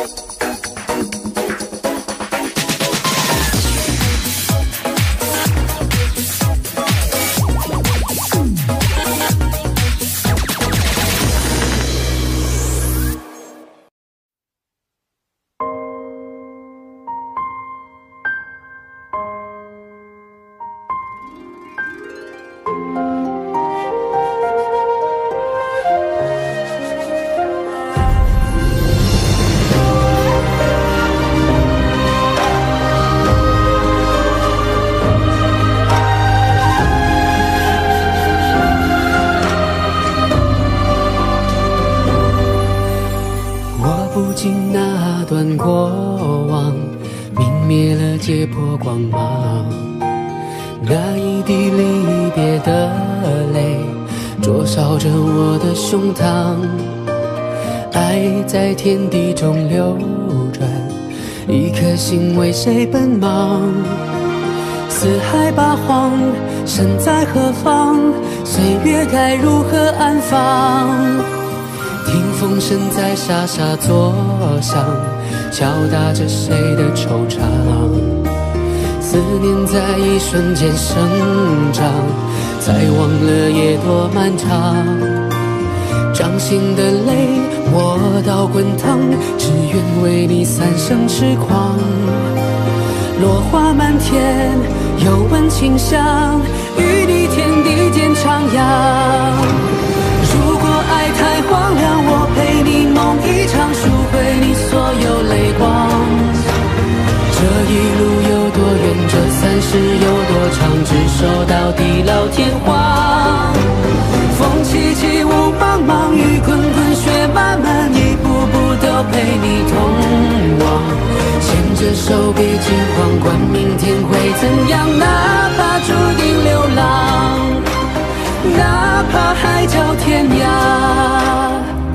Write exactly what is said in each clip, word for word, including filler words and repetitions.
跌破光芒，那一滴离别的泪灼烧着我的胸膛。爱在天地中流转，一颗心为谁奔忙？四海八荒，身在何方？岁月该如何安放？听风声在沙沙作响，敲打着谁的惆怅。思念在一瞬间生长，才忘了夜多漫长。掌心的泪我倒滚烫，只愿为你三生痴狂。落花满天，又闻清香，与你天地间徜徉。如果爱太荒凉，我陪你梦一场，赎回你所有泪光。这一路有多远，这三世有多长，执手到地老天荒。风起起，雾茫茫，雨滚滚，雪漫漫，一步步都陪你同往。牵着手别惊慌，管明天会怎样，哪怕注定流浪，哪怕海角天涯。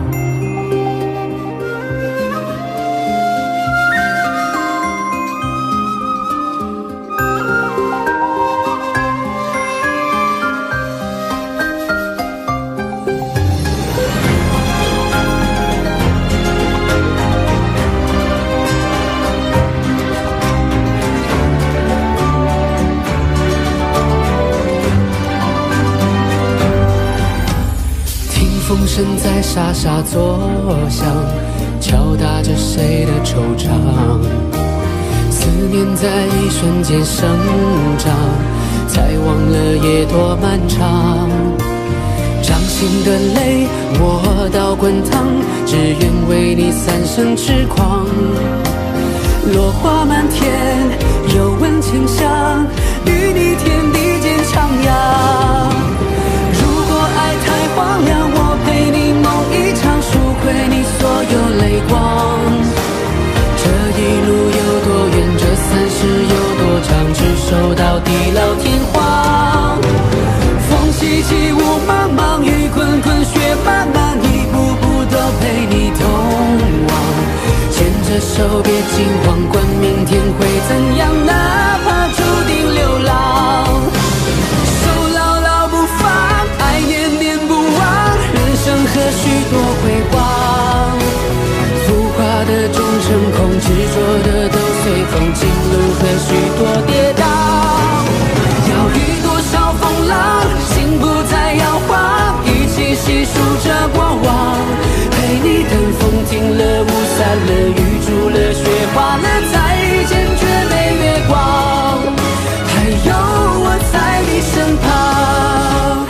风声在沙沙作响，敲打着谁的惆怅。思念在一瞬间生长，才忘了夜多漫长。掌心的泪我倒滚烫，只愿为你三生痴狂。落花满天，又闻清香，与你天地间徜徉。如果爱太荒凉，我陪你梦一场，赎回你所有泪光。这一路有多远，这三世有多长，执手到地老天荒。风起起，雾茫茫，雨滚滚，雪漫漫，一步步都陪你同往。牵着手别惊慌，管明天会怎样，哪怕注定流浪。手牢牢不放，爱念念不忘，人生何须多辉煌。浮华的终成空，执着的都随风，情路何须多跌宕。要遇多少风浪，心不再摇晃，一起细数着过往。陪你等风停了，雾散了，雨住了，雪化了，再遇见绝美月光，还有我在你身旁。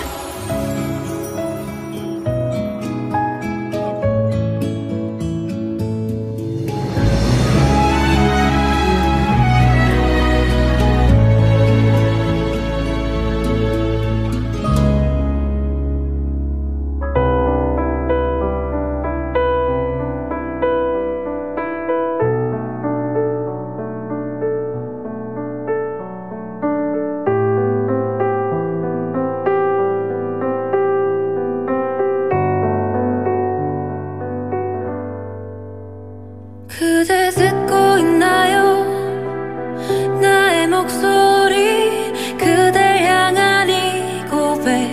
그대 듣고 있나요? 나의 목소리, 그댈 향한 이 고백.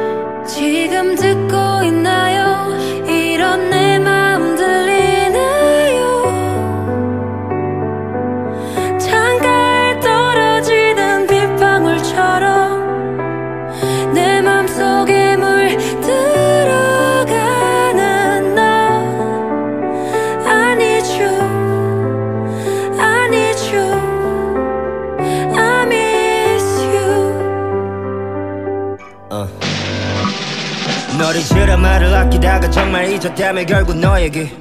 지금 듣고 있나요? 이런 내 마음 들리나요? 아끼다가 정말 잊었다면 결국 너에게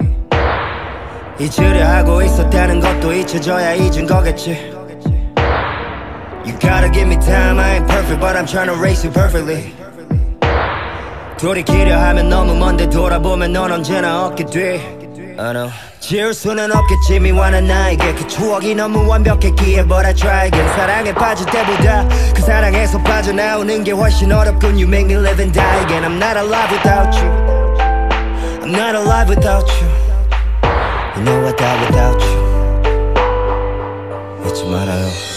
잊으려 하고 있었다는 것도 잊혀져야 잊은 거겠지. You gotta give me time, I ain't perfect but I'm trying to race you perfectly. 돌이키려 하면 너무 먼데 돌아보면 넌 언제나 얻게 돼. I know. 지울 수는 없겠지 미워하는 나에게 그 추억이 너무 완벽했기에 But I try again. 사랑에 빠질 때보다 그 사랑에서 빠져나오는 게 훨씬 어렵군. You make me live and die again. I'm not alive without you. I'm not alive without you. You know I die without you. 잊지 말아요.